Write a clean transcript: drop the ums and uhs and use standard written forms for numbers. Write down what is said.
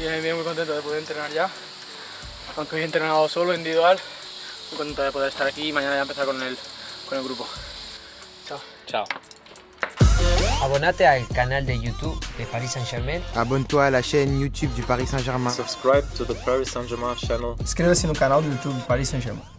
Bien, bien, muy contento de poder entrenar ya. Aunque hoy he entrenado solo, individual. Muy contento de poder estar aquí y mañana ya empezar con el grupo. Chao. Chao. Abonnate al canal de YouTube de Paris Saint-Germain. Abonne-toi à la chaîne YouTube du Paris Saint-Germain. Subscribe to the Paris Saint-Germain channel. Inscreva-se no canal do YouTube do Paris Saint-Germain.